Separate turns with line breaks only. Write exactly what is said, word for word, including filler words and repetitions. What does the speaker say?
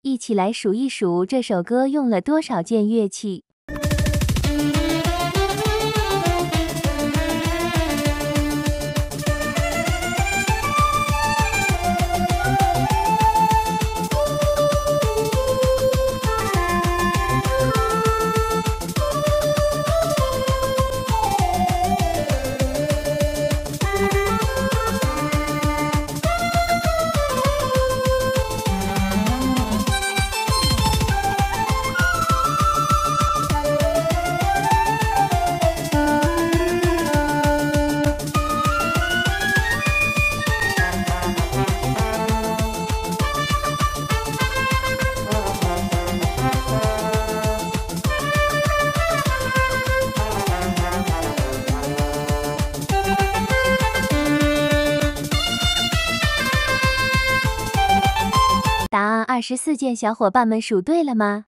一起来数一数这首歌用了多少件乐器。答案二十四件，小伙伴们数对了吗？